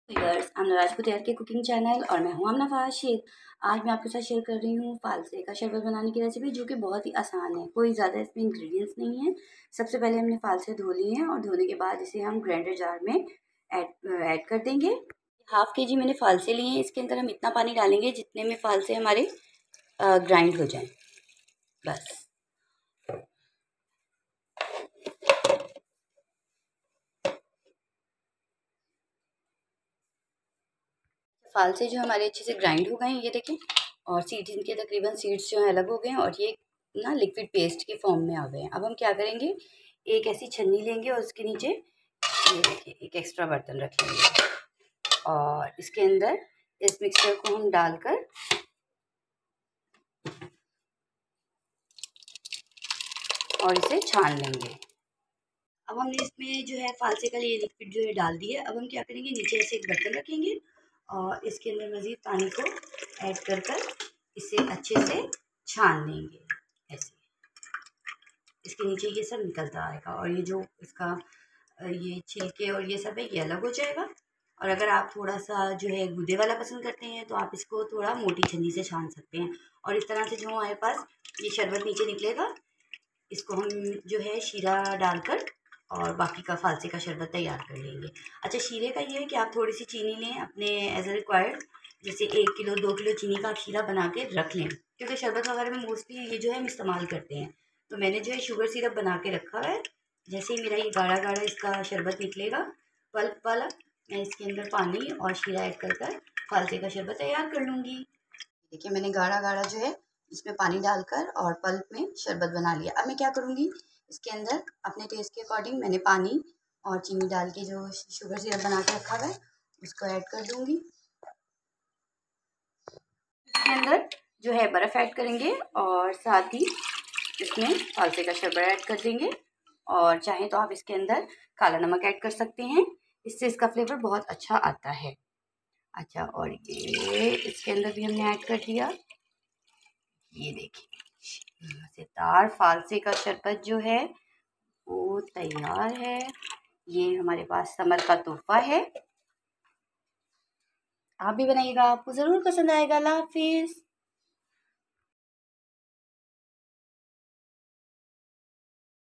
Viewers, आमना राजपूत यार के cooking channel और मैं हूं आमना फवाद शेख। आज मैं आपके साथ शेयर कर रही हूं फालसे का शरबत बनाने की रेसिपी, जो कि बहुत ही आसान है। कोई ज़्यादा इसमें इंग्रेडिएंट्स नहीं है। सबसे पहले हमने फालसे धो लिए हैं और धोने के बाद इसे हम ग्राइंडर जार में ऐड कर देंगे। हाफ के जी मैंने फालसे लिए हैं। इसके अंदर हम इतना पानी डालेंगे जितने में फालसे हमारे ग्राइंड हो जाएं, बस। फालसे जो हमारे अच्छे से ग्राइंड हो गए हैं, ये देखें। और सीड्स, इनके तकरीबन सीड्स जो हैं अलग हो गए हैं और ये ना लिक्विड पेस्ट के फॉर्म में आ गए हैं। अब हम क्या करेंगे, एक ऐसी छन्नी लेंगे और उसके नीचे ये देखिए एक एक्स्ट्रा बर्तन रख लेंगे और इसके अंदर इस मिक्सचर को हम डालकर और इसे छान लेंगे। अब हमने इसमें जो है फालसे का ये लिक्विड जो है डाल दिया। अब हम क्या करेंगे, नीचे ऐसे एक बर्तन रखेंगे और इसके अंदर मज़ीद पानी को ऐड कर इसे अच्छे से छान लेंगे। ऐसे इसके नीचे ये सब निकलता आएगा और ये जो इसका ये छिलके और ये सब है, ये अलग हो जाएगा। और अगर आप थोड़ा सा जो है गूदे वाला पसंद करते हैं तो आप इसको थोड़ा मोटी छन्नी से छान सकते हैं। और इस तरह से जो हमारे पास ये शरबत नीचे निकलेगा, इसको हम जो है शीरा डालकर और बाकी का फालसे का शरबत तैयार कर लेंगे। अच्छा, शीरे का ये है कि आप थोड़ी सी चीनी लें अपने एज ए रिक्वायर्ड। जैसे 1 किलो 2 किलो चीनी का आप शीरा बना के रख लें, क्योंकि शरबत वगैरह में मोस्टली ये जो है हम इस्तेमाल करते हैं। तो मैंने जो है शुगर सिरप बना के रखा हुआ है। जैसे ही मेरा ये गाढ़ा गाढ़ा इसका शरबत निकलेगा पल्प वाला, मैं इसके अंदर पानी और शीरा ऐड कर फालसे का शरबत तैयार कर लूँगी। देखिए, मैंने गाढ़ा गाढ़ा जो है इसमें पानी डालकर और पल्प में शरबत बना लिया। अब मैं क्या करूँगी, इसके अंदर अपने टेस्ट के अकॉर्डिंग मैंने पानी और चीनी डाल के जो शुगर सिरप बना के रखा हुआ है उसको ऐड कर दूँगी। इसके अंदर जो है बर्फ़ ऐड करेंगे और साथ ही इसमें फालसे का शरबत ऐड कर देंगे। और चाहें तो आप इसके अंदर काला नमक ऐड कर सकते हैं, इससे इसका फ्लेवर बहुत अच्छा आता है। अच्छा, और ये इसके अंदर भी हमने ऐड कर दिया। ये देखिए मज़ेदार फालसे का शरबत जो है वो तैयार है। ये हमारे पास समर का तोहफा है। आप भी बनाइएगा, आपको ज़रूर पसंद आएगा। अल्लाह हाफिज़।